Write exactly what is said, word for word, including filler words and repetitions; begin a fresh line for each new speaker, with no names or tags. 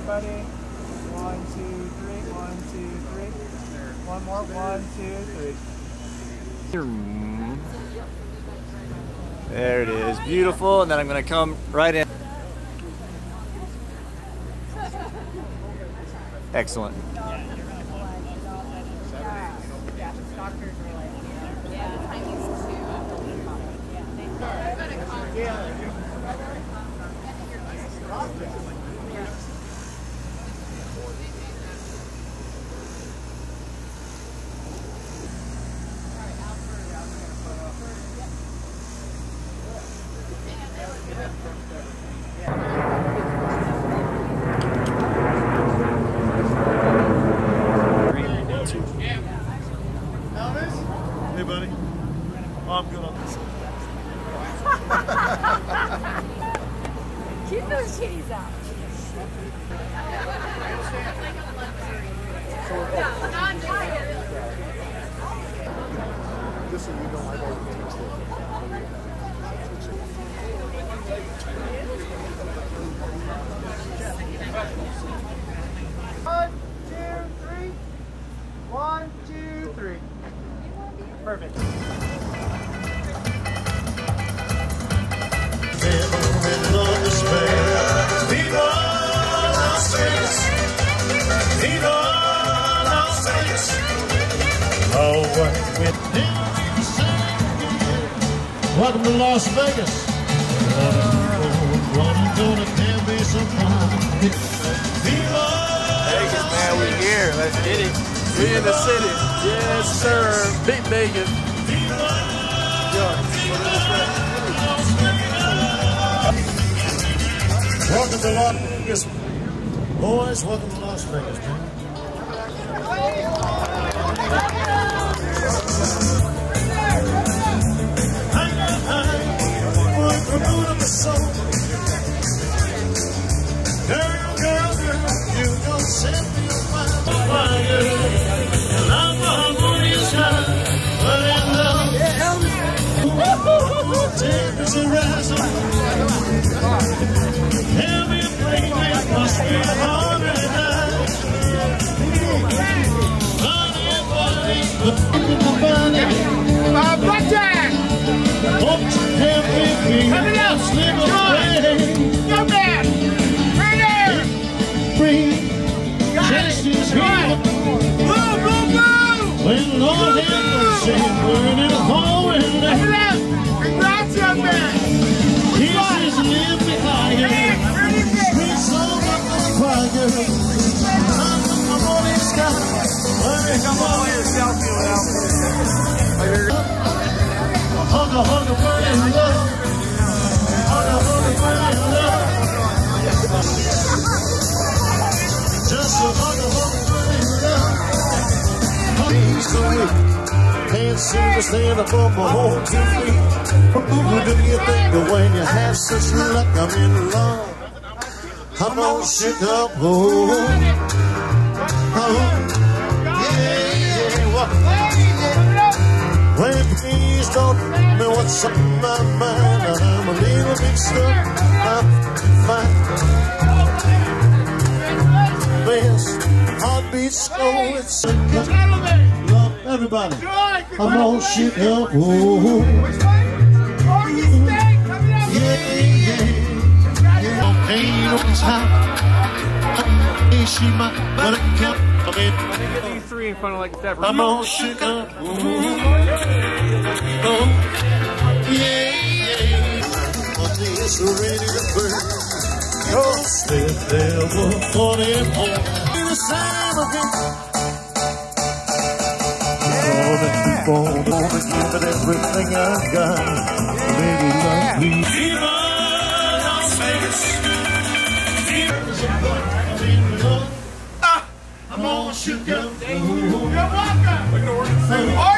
everybody. One, two, three. One, two, three. One more. One, two, three.
There it is. Beautiful. And then I'm going to come right in. Excellent.
Hey, buddy. Oh, I'm good on this.
Keep those titties out.
This one you don't like all the games.
One, two, three. One, two, three. Perfect.
Welcome to Las Vegas.
Vegas, man, we here. Let's get it. We in the city. Yes, sir. Big Vegas.
Welcome to Las Vegas. Boys, welcome to Las Vegas, man. Girl, girl, girl, you gon' set me on fire. And I'm a harmonious child, but in love, tempers are rising. Heavy breathing must be hard and high. Honey, buddy, but
Uh, Blackjack!
won't you help me be
Coming up!
slip
John!
away?
Go man! Right there!
Free,
Got
just
it!
as
Come on!
here.
Blue, blue, blue!
When Lord have mercy, burning a hole in
Come
that.
it up! Congrats, young man!
Kisses lift me higher.
Ready, ready,
Sweet soul of the fire. Under the morning sky.
Come on, your selfie without me.
Hug a hug a burning love. Hug a hug a burning love. Just a hug a hug a burning love. He's so weak. Can't seem to stand up on my own two feet. Who do you think that when you have such luck, I'm in love? I'm all shook up. Oh, oh, yeah, yeah. Well, well, please don't tell me what's on my mind. I'm a little mixed up. I'm fine. Best heartbeat slow. It's a love everybody. I'm all shook up. Oh, yeah, yeah. Yeah, ain't no time. She might, but it kept me.
These three in front of like that.
I'm all shook up. Oh, oh, yeah, yeah. My knees are ready to burn. Oh, stay there for them home. Be the sign of it. Gonna keep on, gonna give it everything I've got. Baby, like me. Viva Las Vegas. I'm all shook up.
You're welcome.